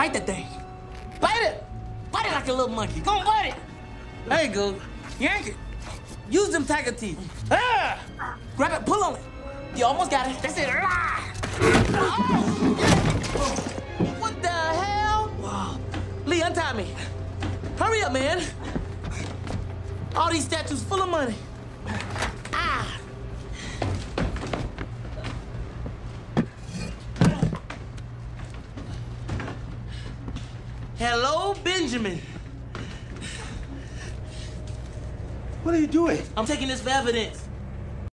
Bite that thing. Bite it. Bite it like a little monkey. Go on, bite it. There you go. Yank it. Use them tiger teeth. Ah! Grab it, pull on it. You almost got it. That's it. Oh! What the hell? Wow. Lee, untie me. Hurry up, man. All these statues full of money. Ah! Hello, Benjamin. What are you doing? I'm taking this for evidence.